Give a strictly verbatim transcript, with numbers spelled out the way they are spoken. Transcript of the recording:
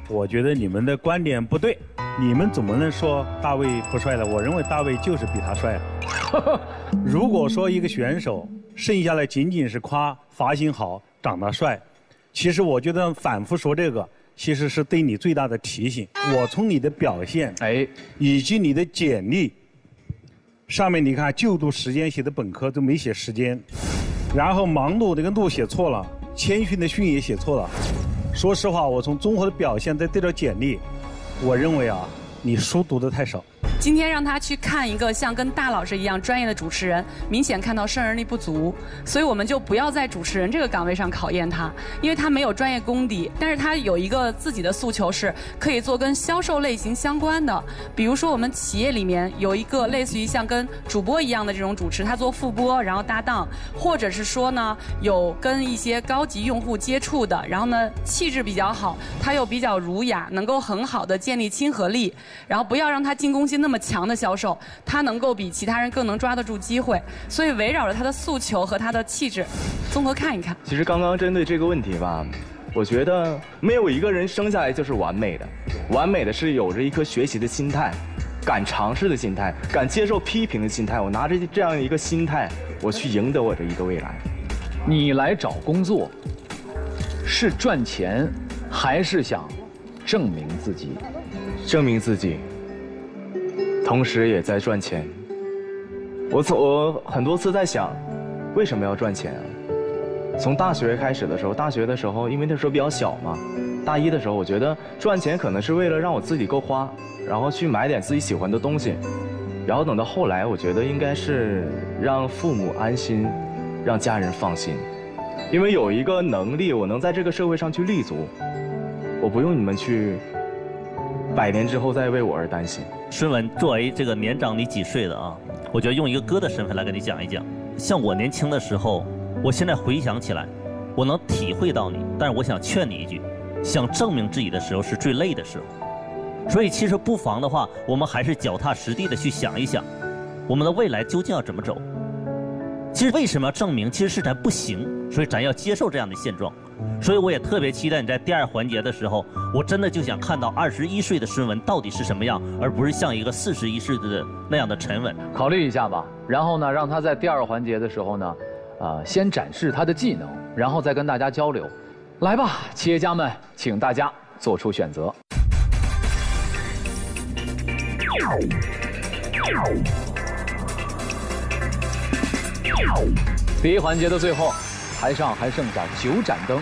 我觉得你们的观点不对，你们怎么能说大卫不帅呢？我认为大卫就是比他帅啊。如果说一个选手剩下来仅仅是夸发型好、长得帅，其实我觉得反复说这个，其实是对你最大的提醒。我从你的表现，哎，以及你的简历上面，你看就读时间写的本科都没写时间，然后忙碌这个路写错了，谦逊的逊也写错了。说实话，我从综合的表现再对照简历，我认为啊，你书读得太少。 今天让他去看一个像跟大老师一样专业的主持人，明显看到胜任力不足，所以我们就不要在主持人这个岗位上考验他，因为他没有专业功底，但是他有一个自己的诉求，是可以做跟销售类型相关的。比如说我们企业里面有一个类似于像跟主播一样的这种主持，他做副播然后搭档，或者是说呢有跟一些高级用户接触的，然后呢气质比较好，他又比较儒雅，能够很好的建立亲和力，然后不要让他进攻性那么强的销售，他能够比其他人更能抓得住机会，所以围绕着他的诉求和他的气质，综合看一看。 其实刚刚针对这个问题吧，我觉得没有一个人生下来就是完美的，完美的是有着一颗学习的心态，敢尝试的心态，敢接受批评的心态。我拿着这样一个心态，我去赢得我的一个未来。 你来找工作，是赚钱，还是想证明自己？ 证明自己。同时也在赚钱。我从我很多次在想，为什么要赚钱啊？从大学开始的时候，大学的时候，因为那时候比较小嘛，大一的时候，我觉得赚钱可能是为了让我自己够花，然后去买点自己喜欢的东西。然后等到后来，我觉得应该是让父母安心，让家人放心，因为有一个能力，我能在这个社会上去立足，我不用你们去百年之后再为我而担心。 孙文作为这个年长你几岁的啊，我就用一个哥的身份来跟你讲一讲。像我年轻的时候，我现在回想起来，我能体会到你，但是我想劝你一句，想证明自己的时候是最累的时候。所以其实不妨的话，我们还是脚踏实地的去想一想，我们的未来究竟要怎么走。其实为什么要证明？其实是咱不行，所以咱要接受这样的现状。所以我也特别期待你在第二环节的时候，我真的就想看到二十一岁的孙文到底是什么样，而不是像一个四十一岁的那样的沉稳。 考虑一下吧，然后呢，让他在第二环节的时候呢，呃，先展示他的技能，然后再跟大家交流。来吧，企业家们，请大家做出选择。第一环节的最后，台上还剩下九盏灯。